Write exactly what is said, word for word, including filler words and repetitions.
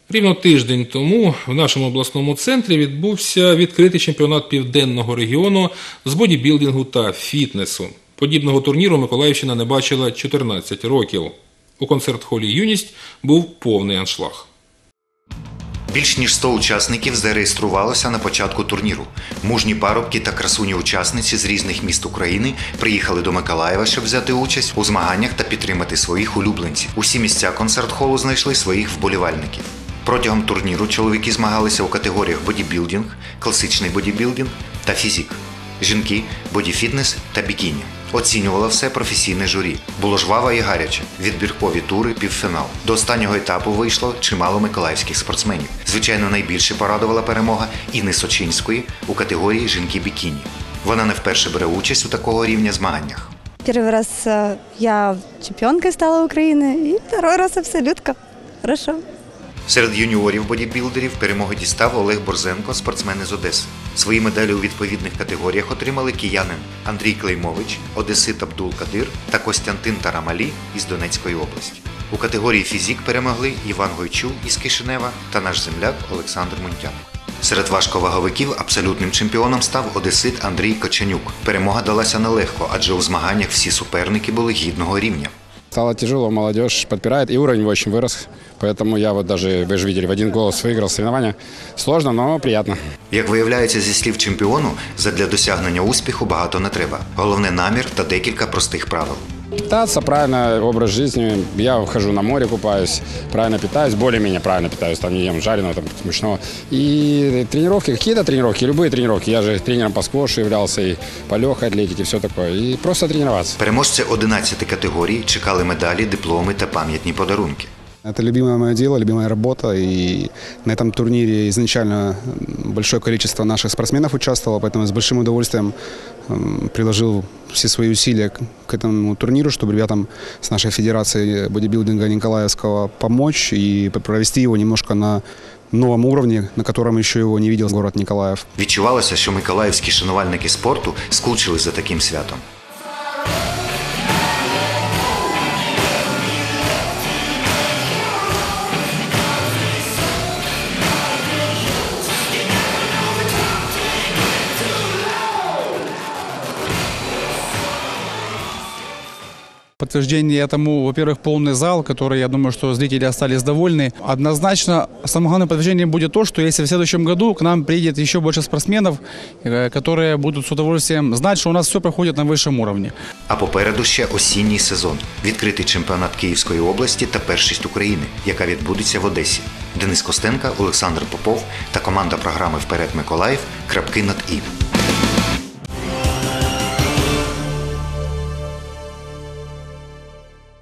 Рівно тиждень тому в нашому обласному центрі відбувся відкритий чемпіонат Південного регіону з бодібілдингу та фітнесу. Подібного турніру Миколаївщина не бачила чотирнадцять років. У концерт-холі «Юність» був повний аншлаг. Більш ніж сто учасників зареєструвалося на початку турніру. Мужні парубки та красуні-учасниці з різних міст України приїхали до Миколаєва, щоб взяти участь у змаганнях та підтримати своїх улюбленців. Усі місця концерт-холу знайшли своїх вболівальників. Протягом турніру чоловіки змагалися у категоріях бодібілдинг, класичний бодібілдинг та фізик. Жінки – бодіфітнес та бікіні. Оцінювало все професійне журі. Було жваво і гаряче. Відбіркові тури, півфінал. До останнього етапу вийшло чимало миколаївських спортсменів. Звичайно, найбільше порадувала перемога Інни Сочинської у категорії жінки-бікіні. Вона не вперше бере участь у такого рівня змаганнях. Перший раз я чемпіонкою стала України і другий раз абсолютка. Хорошо. Серед юніорів-бодібілдерів перемоги дістав Олег Борзенко, спортсмен із Одеси. Свої медалі у відповідних категоріях отримали киянин Андрій Клеймович, одесит Абдул Кадир та Костянтин Тарамалі із Донецької області. У категорії фізик перемогли Іван Гойчу із Кишинева та наш земляк Олександр Мунтян. Серед важковаговиків абсолютним чемпіоном став одесит Андрій Коченюк. Перемога далася нелегко, адже у змаганнях всі суперники були гідного рівня. Стало тяжело, молодежь подпирает, и уровень очень вырос. Поэтому я вот даже, вы же видели, в один голос выиграл соревнования. Сложно, но приятно. Як виявляється зі слів чемпіону, задля досягнення успіху багато не треба. Головне – намір та декілька простих правил. Питаться, правильно, образ жизни. Я хожу на море, купаюсь, правильно питаюсь, более-менее правильно питаюсь, там не ем жареного, там смешного. И тренировки, какие-то тренировки, любые тренировки. Я же тренером по сквошу являлся, и по легкой атлетике, все такое. И просто тренироваться. Переможці одинадцяти категорій чекали медалі, дипломи та пам'ятні подарунки. Это любимое мое дело, любимая работа, и на этом турнире изначально большое количество наших спортсменов участвовало, поэтому с большим удовольствием приложил все свои усилия к этому турниру, чтобы ребятам с нашей федерации бодибилдинга Николаевского помочь и провести его немножко на новом уровне, на котором еще его не видел город Николаев. Відчувалося, що миколаївські шанувальники спорту скучили за таким святом. Подтверждение этому, во-первых, полный зал, который, я думаю, что зрители остались довольны. Однозначно, самым главным подтверждением будет то, что если в следующем году к нам приедет еще больше спортсменов, которые будут с удовольствием знать, что у нас все проходит на высшем уровне. А попереду ще осінній сезон. Відкритий чемпіонат Київської області та першість України, яка відбудеться в Одесі. Денис Костенко, Олександр Попов та команда програми «Вперед Миколаїв» крапки над «і».